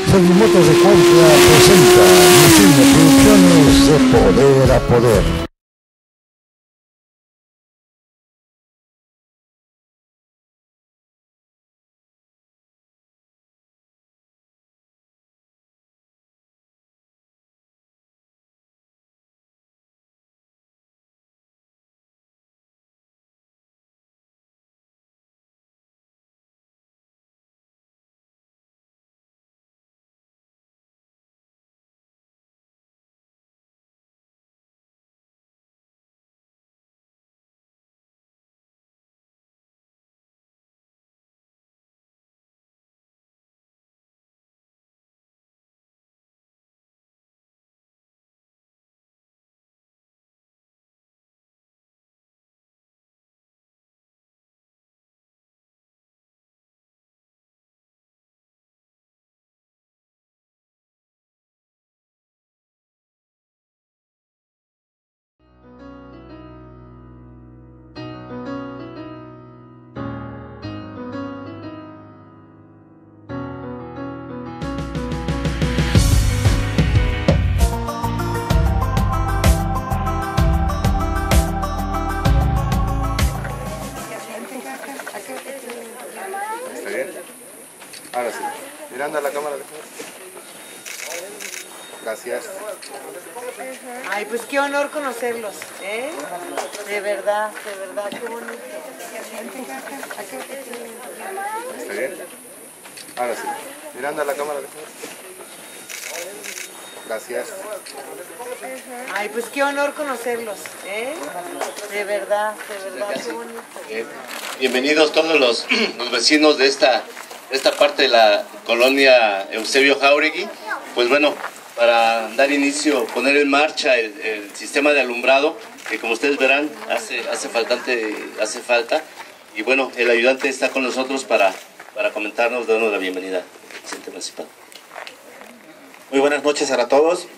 Servimotos de Cuautla presenta Micine Producciones de Poder a Poder. Ahora sí, mirando a la cámara. Gracias. Ay, pues qué honor conocerlos, ¿eh? De verdad, qué bonito. ¿Está bien? Ahora sí, mirando a la cámara. Gracias. Ay, pues qué honor conocerlos, ¿eh? De verdad, qué bonito. Bienvenidos todos los vecinos de esta parte de la colonia Eusebio Jáuregui. Pues bueno, para dar inicio, poner en marcha el sistema de alumbrado, que como ustedes verán hace falta. Y bueno, el ayudante está con nosotros para comentarnos, darnos la bienvenida, presidente municipal. Muy buenas noches a todos.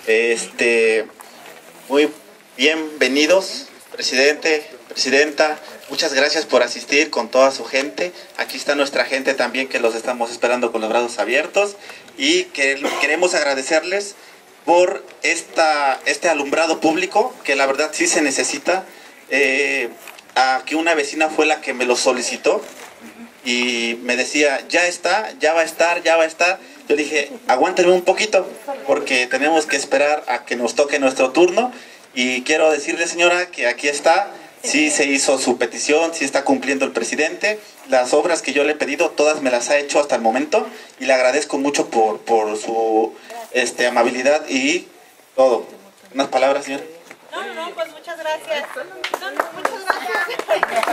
Muy bienvenidos, presidente, presidenta. Muchas gracias por asistir con toda su gente. Aquí está nuestra gente también, que los estamos esperando con los brazos abiertos. Y que queremos agradecerles por este alumbrado público, que la verdad sí se necesita. Aquí una vecina fue la que me lo solicitó y me decía, ya está, ya va a estar. Yo dije, aguántenme un poquito, porque tenemos que esperar a que nos toque nuestro turno. Y quiero decirle, señora, que aquí está. Sí se hizo su petición, sí está cumpliendo el presidente. Las obras que yo le he pedido, todas me las ha hecho hasta el momento. Y le agradezco mucho por su amabilidad y todo. ¿Unas palabras, señora? No, pues muchas gracias. Muchas gracias.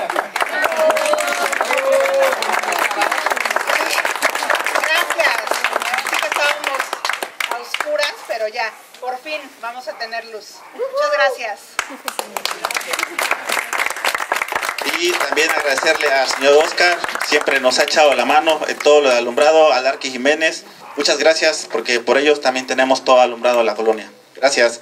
Gracias. Sí que estábamos a oscuras, pero ya, por fin vamos a tener luz. Muchas gracias. Y también agradecerle al señor Oscar, siempre nos ha echado la mano en todo lo de alumbrado, al Arqui Jiménez. Muchas gracias, porque por ellos también tenemos todo alumbrado en la colonia. Gracias.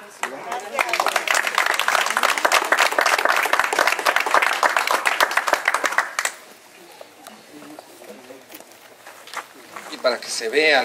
Y para que se vea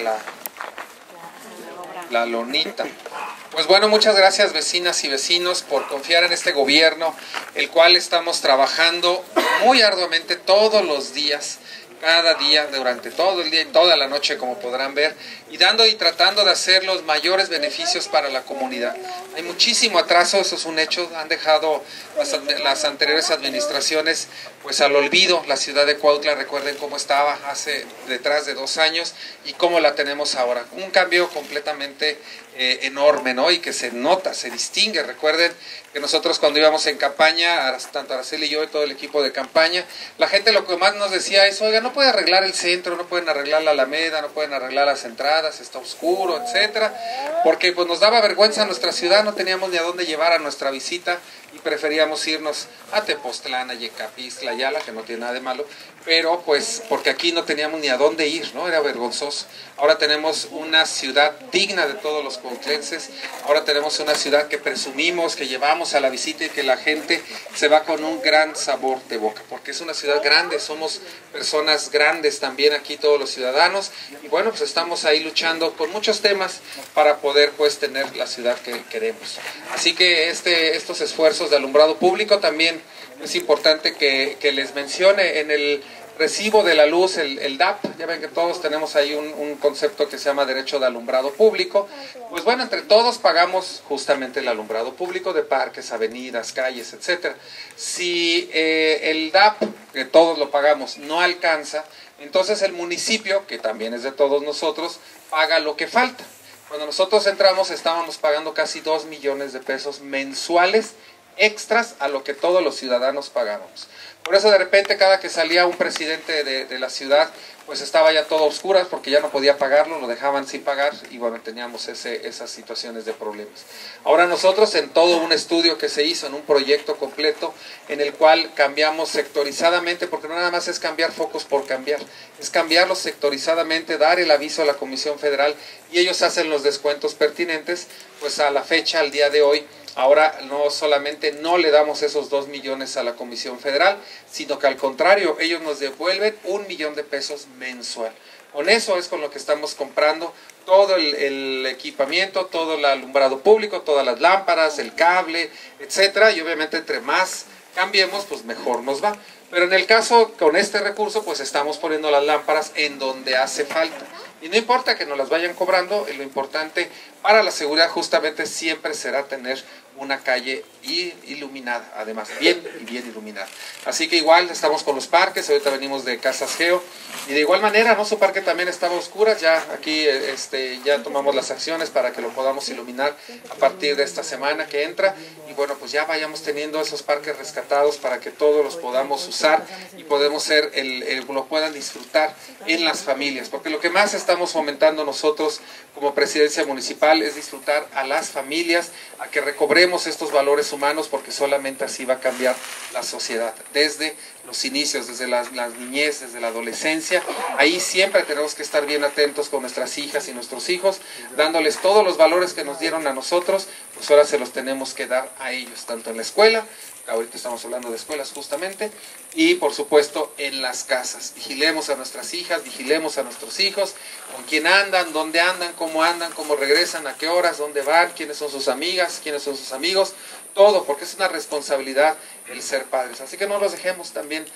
la lonita. Pues bueno, muchas gracias vecinas y vecinos por confiar en este gobierno, el cual estamos trabajando muy arduamente todos los días, cada día, durante todo el día y toda la noche, como podrán ver, y dando y tratando de hacer los mayores beneficios para la comunidad. Hay muchísimo atraso, eso es un hecho, han dejado las anteriores administraciones pues al olvido la ciudad de Cuautla. Recuerden cómo estaba hace detrás de 2 años y cómo la tenemos ahora. Un cambio completamente enorme, ¿no? Y que se nota, se distingue. Recuerden que nosotros cuando íbamos en campaña, tanto Araceli y yo y todo el equipo de campaña, la gente lo que más nos decía es, oiga, no puede arreglar el centro, no pueden arreglar la Alameda, no pueden arreglar las entradas, está oscuro, etcétera, porque pues nos daba vergüenza nuestra ciudad, no teníamos ni a dónde llevar a nuestra visita, y preferíamos irnos a Tepoztlán, a Yecapixtla, Ayala, que no tiene nada de malo, pero pues porque aquí no teníamos ni a dónde ir, ¿no? Era vergonzoso. Ahora tenemos una ciudad digna de todos los cuautlenses, ahora tenemos una ciudad que presumimos, que llevamos a la visita y que la gente se va con un gran sabor de boca, porque es una ciudad grande, somos personas grandes también aquí todos los ciudadanos, y bueno, pues estamos ahí luchando con muchos temas para poder pues tener la ciudad que queremos. Así que estos esfuerzos de alumbrado público también es importante que les mencione en el recibo de la luz, el DAP, ya ven que todos tenemos ahí un concepto que se llama derecho de alumbrado público. Pues bueno, entre todos pagamos justamente el alumbrado público de parques, avenidas, calles, etcétera. Si el DAP, que todos lo pagamos, no alcanza, entonces el municipio, que también es de todos nosotros, paga lo que falta. Cuando nosotros entramos estábamos pagando casi 2 millones de pesos mensuales extras a lo que todos los ciudadanos pagábamos. Por eso de repente cada que salía un presidente de la ciudad, pues estaba ya todo a oscuras porque ya no podía pagarlo, lo dejaban sin pagar y bueno, teníamos esas situaciones de problemas. Ahora nosotros en todo un estudio que se hizo, en un proyecto completo, en el cual cambiamos sectorizadamente, porque no nada más es cambiar focos por cambiar, es cambiarlos sectorizadamente, dar el aviso a la Comisión Federal y ellos hacen los descuentos pertinentes, pues a la fecha, al día de hoy, ahora no solamente no le damos esos 2 millones a la Comisión Federal, sino que al contrario, ellos nos devuelven 1 millón de pesos mensual. Con eso es con lo que estamos comprando todo el equipamiento, todo el alumbrado público, todas las lámparas, el cable, etcétera, y obviamente entre más cambiemos, pues mejor nos va. Pero en el caso, con este recurso, pues estamos poniendo las lámparas en donde hace falta. Y no importa que nos las vayan cobrando, lo importante para la seguridad justamente siempre será tener una calle iluminada, además bien iluminada. Así que igual estamos con los parques, ahorita venimos de Casas Geo, y de igual manera, ¿no? Su parque también estaba a oscuras, ya aquí ya tomamos las acciones para que lo podamos iluminar a partir de esta semana que entra, y bueno, pues ya vayamos teniendo esos parques rescatados para que todos los podamos usar y podemos ser, lo puedan disfrutar en las familias, porque lo que más estamos fomentando nosotros como presidencia municipal es disfrutar a las familias, a que recobremos estos valores humanos, porque solamente así va a cambiar la sociedad, desde los inicios, desde la niñez, desde la adolescencia. Ahí siempre tenemos que estar bien atentos con nuestras hijas y nuestros hijos, dándoles todos los valores que nos dieron a nosotros, pues ahora se los tenemos que dar a ellos, tanto en la escuela, ahorita estamos hablando de escuelas justamente, y por supuesto en las casas. Vigilemos a nuestras hijas, vigilemos a nuestros hijos, con quién andan, dónde andan, cómo regresan, a qué horas, dónde van, quiénes son sus amigas, quiénes son sus amigos, todo, porque es una responsabilidad el ser padres. Así que no los dejemos también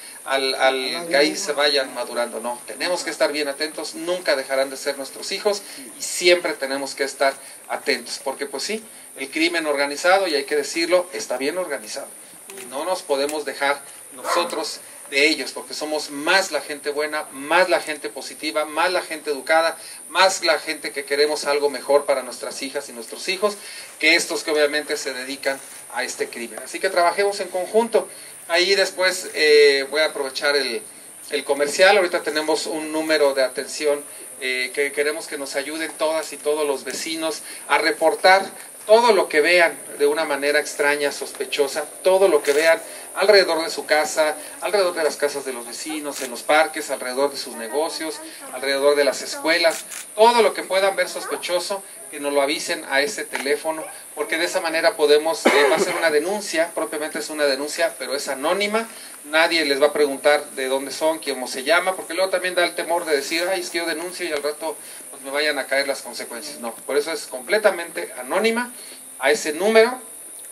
al que ahí se vayan madurando, no, tenemos que estar bien atentos, nunca dejarán de ser nuestros hijos y siempre tenemos que estar atentos, porque pues sí, el crimen organizado, y hay que decirlo, está bien organizado. Y no nos podemos dejar nosotros de ellos, porque somos más la gente buena, más la gente positiva, más la gente educada, más la gente que queremos algo mejor para nuestras hijas y nuestros hijos, que estos que obviamente se dedican a este crimen. Así que trabajemos en conjunto. Ahí después voy a aprovechar el comercial. Ahorita tenemos un número de atención que queremos que nos ayuden todas y todos los vecinos a reportar todo lo que vean de una manera extraña, sospechosa, todo lo que vean alrededor de su casa, alrededor de las casas de los vecinos, en los parques, alrededor de sus negocios, alrededor de las escuelas, todo lo que puedan ver sospechoso, que nos lo avisen a ese teléfono, porque de esa manera podemos, va a ser una denuncia, propiamente es una denuncia, pero es anónima, nadie les va a preguntar de dónde son, cómo se llama, porque luego también da el temor de decir, ay, es que yo denuncio y al rato pues me vayan a caer las consecuencias. No, por eso es completamente anónima a ese número,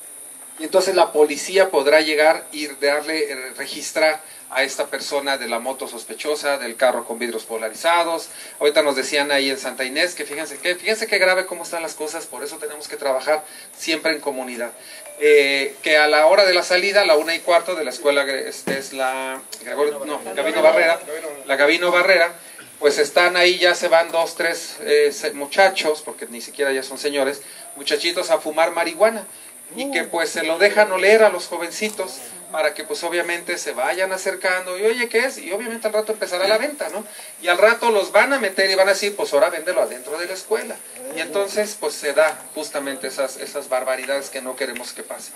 y entonces la policía podrá llegar y registrar a esta persona de la moto sospechosa, del carro con vidrios polarizados. Ahorita nos decían ahí en Santa Inés que fíjense qué grave cómo están las cosas, por eso tenemos que trabajar siempre en comunidad. Que a la hora de la salida, a la 1:15 de la escuela, es la Gabino Barrera, pues están ahí, ya se van 2, 3 muchachos, porque ni siquiera ya son señores, muchachitos a fumar marihuana, y que pues se lo dejan oler a los jovencitos para que pues obviamente se vayan acercando y oye, ¿qué es? Y obviamente al rato empezará la venta, ¿no? Y al rato los van a meter y van a decir, pues ahora véndelo adentro de la escuela. Y entonces pues se da justamente esas barbaridades que no queremos que pasen.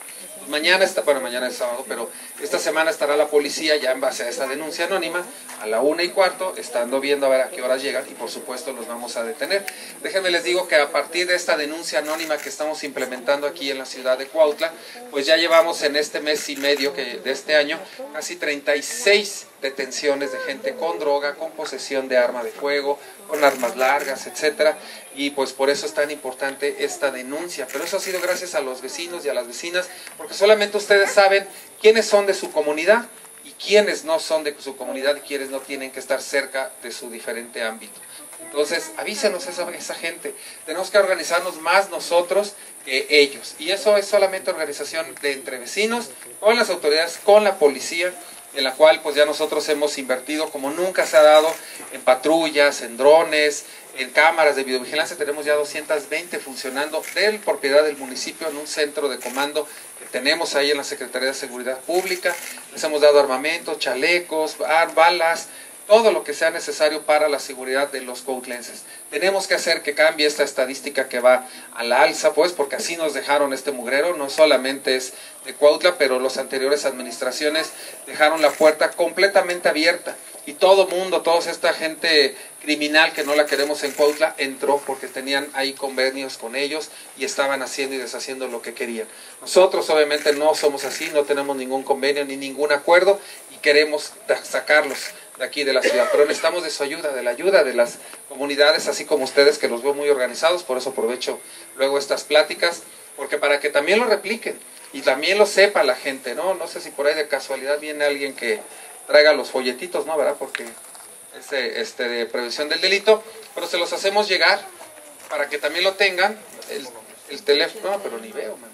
mañana es sábado, pero esta semana estará la policía ya en base a esa denuncia anónima a la 1:15, estando viendo a ver a qué horas llegan y por supuesto los vamos a detener. Déjenme les digo que a partir de esta denuncia anónima que estamos implementando aquí en la ciudad de Cuautla, pues ya llevamos en este mes y medio de este año casi 36 detenciones de gente con droga, con posesión de arma de fuego, con armas largas, etcétera, y pues por eso es tan importante esta denuncia. Pero eso ha sido gracias a los vecinos y a las vecinas, porque solamente ustedes saben quiénes son de su comunidad y quiénes no son de su comunidad y quiénes no tienen que estar cerca de su diferente ámbito. Entonces, avísenos esa gente. Tenemos que organizarnos más nosotros que ellos. Y eso es solamente organización de entre vecinos, con las autoridades, con la policía, en la cual pues ya nosotros hemos invertido como nunca se ha dado en patrullas, en drones, en cámaras de videovigilancia. Tenemos ya 220 funcionando de propiedad del municipio en un centro de comando que tenemos ahí en la Secretaría de Seguridad Pública. Les hemos dado armamento, chalecos, balas, todo lo que sea necesario para la seguridad de los cuautlenses. Tenemos que hacer que cambie esta estadística que va a la alza, pues, porque así nos dejaron este mugrero. No solamente es de Cuautla, pero las anteriores administraciones dejaron la puerta completamente abierta. Y todo mundo, toda esta gente criminal que no la queremos en Cuautla, entró porque tenían ahí convenios con ellos y estaban haciendo y deshaciendo lo que querían. Nosotros obviamente no somos así, no tenemos ningún convenio ni ningún acuerdo y queremos sacarlos de aquí de la ciudad, pero necesitamos de su ayuda, de la ayuda de las comunidades, así como ustedes, que los veo muy organizados. Por eso aprovecho luego estas pláticas, porque para que también lo repliquen y también lo sepa la gente, ¿no? No sé si por ahí de casualidad viene alguien que traiga los folletitos, ¿no? ¿Verdad? Porque es de prevención del delito, pero se los hacemos llegar para que también lo tengan, el teléfono, no, pero ni veo, man.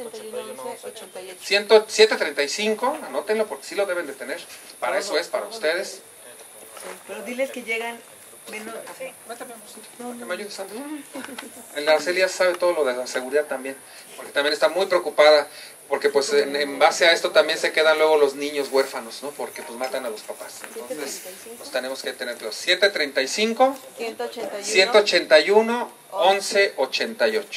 735, anótenlo porque sí lo deben de tener, para eso es, para ustedes. Pero diles que llegan menos. Que me ayudes, Sandra. La Celia sabe todo lo de la seguridad también, porque también está muy preocupada, porque pues en base a esto también se quedan luego los niños huérfanos, ¿no? Porque pues matan a los papás. Entonces, pues tenemos que tenerlos. 735 181 1188.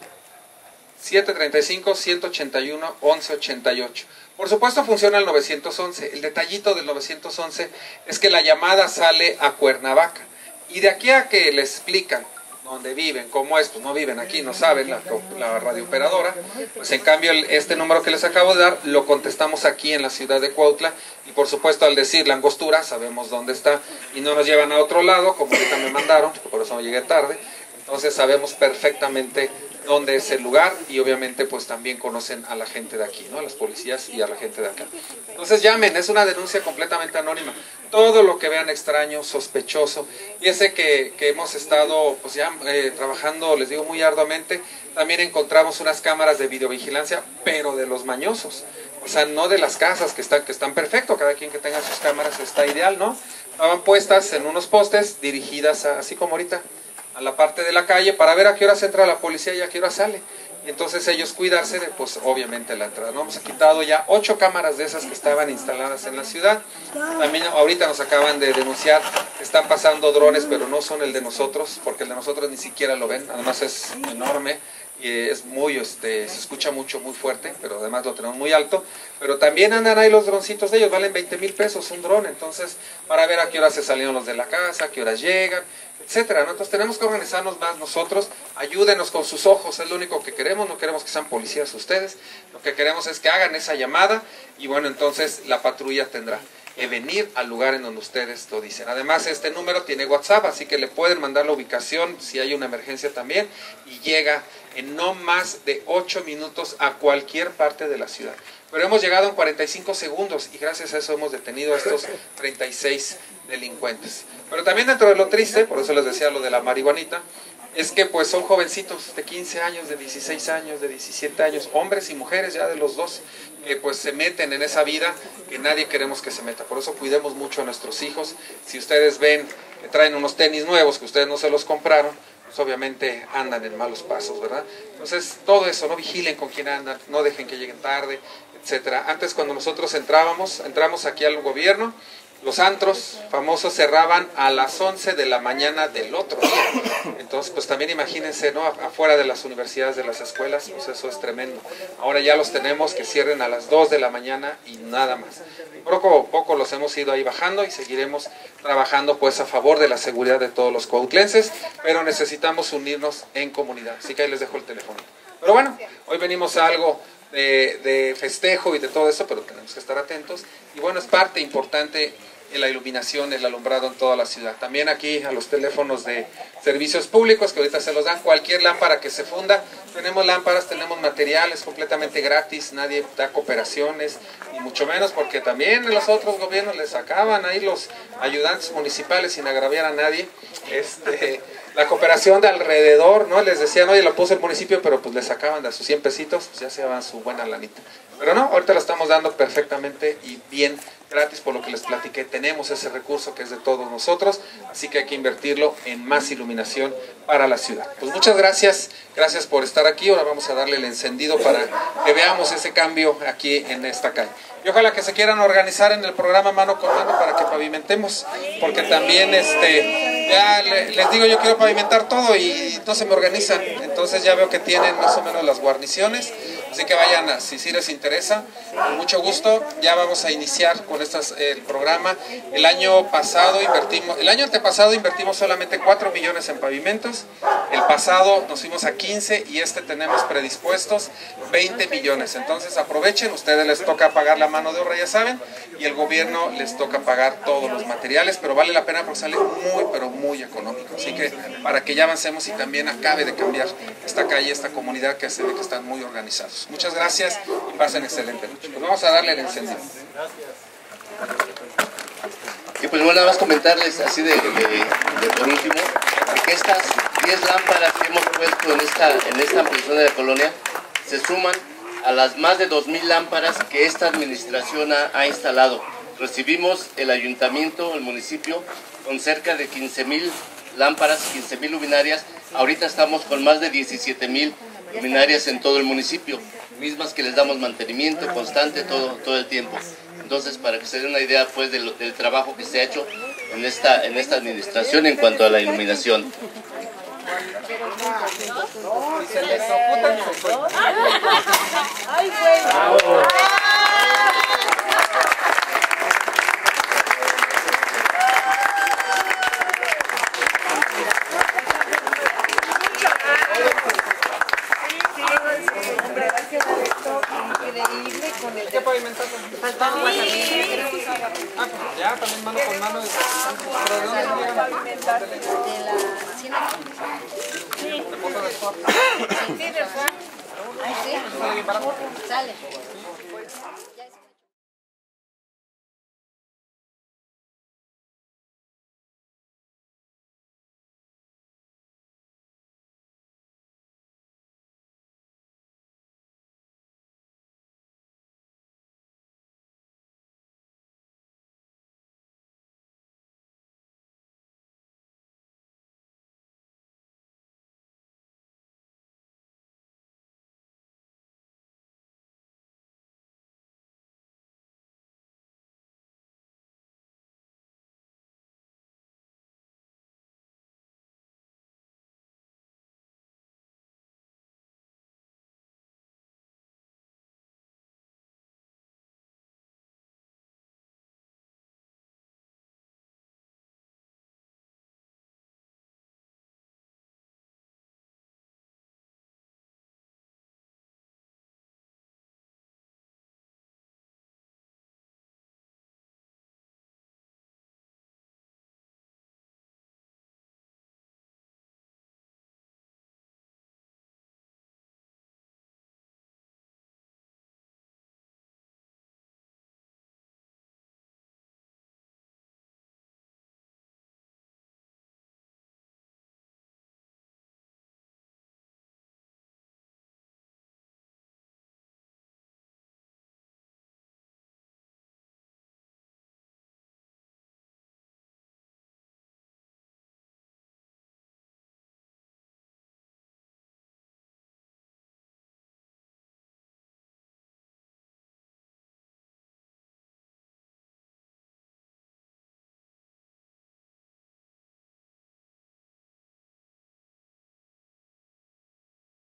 735-181-1188. Por supuesto funciona el 911. El detallito del 911 es que la llamada sale a Cuernavaca. Y de aquí a que les explican dónde viven, cómo es, pues no viven aquí, no saben la radiooperadora. Pues en cambio este número que les acabo de dar lo contestamos aquí en la ciudad de Cuautla. Y por supuesto al decir la Angostura sabemos dónde está y no nos llevan a otro lado, como ahorita me mandaron, por eso llegué tarde. Entonces sabemos perfectamente dónde es el lugar y obviamente pues también conocen a la gente de aquí, ¿no? A las policías y a la gente de acá. Entonces llamen, es una denuncia completamente anónima. Todo lo que vean extraño, sospechoso, y ese que hemos estado pues ya trabajando, les digo, muy arduamente. También encontramos unas cámaras de videovigilancia, pero de los mañosos. O sea, no de las casas que están perfecto, cada quien que tenga sus cámaras está ideal, ¿no? Estaban puestas en unos postes dirigidas así como ahorita a la parte de la calle para ver a qué horas entra la policía y a qué hora sale. Y entonces ellos cuidarse de, pues obviamente, la entrada. ¿No? Hemos quitado ya 8 cámaras de esas que estaban instaladas en la ciudad. También ahorita nos acaban de denunciar que están pasando drones, pero no son el de nosotros, porque el de nosotros ni siquiera lo ven. Además es enorme y es muy, se escucha mucho, muy fuerte, pero además lo tenemos muy alto. Pero también andan ahí los droncitos de ellos, valen 20,000 pesos un dron. Entonces, para ver a qué horas se salieron los de la casa, a qué horas llegan, etcétera, ¿no? Entonces tenemos que organizarnos más nosotros. Ayúdenos con sus ojos, es lo único que queremos. No queremos que sean policías ustedes, lo que queremos es que hagan esa llamada y bueno, entonces la patrulla tendrá que venir al lugar en donde ustedes lo dicen. Además este número tiene WhatsApp, así que le pueden mandar la ubicación si hay una emergencia también y llega en no más de 8 minutos a cualquier parte de la ciudad. Pero hemos llegado en 45 segundos y gracias a eso hemos detenido a estos 36 delincuentes. Pero también dentro de lo triste, por eso les decía lo de la marihuanita, es que pues son jovencitos de 15 años, de 16 años, de 17 años, hombres y mujeres ya de los dos, que pues se meten en esa vida que nadie queremos que se meta. Por eso cuidemos mucho a nuestros hijos. Si ustedes ven que traen unos tenis nuevos que ustedes no se los compraron, pues obviamente andan en malos pasos, ¿verdad? Entonces todo eso, no vigilen con quién andan, no dejen que lleguen tarde, etcétera. Antes cuando nosotros entramos aquí al gobierno, Los antros famosos cerraban a las 11 de la mañana del otro día. Entonces, pues también imagínense, ¿no? Afuera de las universidades, de las escuelas, pues eso es tremendo. Ahora ya los tenemos que cierren a las 2 de la mañana y nada más. Poco a poco los hemos ido ahí bajando y seguiremos trabajando pues a favor de la seguridad de todos los cuautlenses, pero necesitamos unirnos en comunidad. Así que ahí les dejo el teléfono. Pero bueno, hoy venimos a algo de festejo y de todo eso, pero tenemos que estar atentos. Y bueno, es parte importante en la iluminación, el alumbrado en toda la ciudad. También aquí a los teléfonos de servicios públicos que ahorita se los dan, cualquier lámpara que se funda. Tenemos lámparas, tenemos materiales completamente gratis, nadie da cooperaciones, ni mucho menos, porque también en los otros gobiernos les sacaban ahí los ayudantes municipales sin agraviar a nadie. La cooperación de alrededor, ¿no? Les decían, oye, lo puso el municipio, pero pues les sacaban de sus 100 pesitos, pues ya se daban su buena lanita. Pero no, ahorita lo estamos dando perfectamente y bien gratis, por lo que les platiqué. Tenemos ese recurso que es de todos nosotros, así que hay que invertirlo en más iluminación para la ciudad. Pues muchas gracias, gracias por estar aquí. Ahora vamos a darle el encendido para que veamos ese cambio aquí en esta calle. Y ojalá que se quieran organizar en el programa Mano con Mano para que pavimentemos, porque también ya les digo, yo quiero pavimentar todo y no se me organizan. Entonces ya veo que tienen más o menos las guarniciones, así que vayan, si les interesa, con mucho gusto. Ya vamos a iniciar con el programa. El año antepasado invertimos solamente 4 millones en pavimentos. El pasado nos fuimos a 15 y tenemos predispuestos 20 millones. Entonces aprovechen, ustedes les toca pagar la mano de obra, ya saben, y el gobierno les toca pagar todos los materiales, pero vale la pena porque sale muy, pero muy económico. Así que para que ya avancemos y también acabe de cambiar esta calle, esta comunidad, que se ve que están muy organizados. Muchas gracias y pasen excelente noche. Pues vamos a darle el encendido. Y pues bueno, nada más comentarles así de por último, que estas 10 lámparas que hemos puesto en esta ampliación de la colonia se suman a las más de 2,000 lámparas que esta administración ha instalado. Recibimos el ayuntamiento, el municipio, con cerca de 15,000 lámparas, 15,000 luminarias. Ahorita estamos con más de 17,000 luminarias en todo el municipio, mismas que les damos mantenimiento constante todo el tiempo. Entonces, para que se den una idea pues del trabajo que se ha hecho en esta administración en cuanto a la iluminación. Increíble con el ¿Qué pavimentazo? faltaba más Ya, también mano con mano. Sale.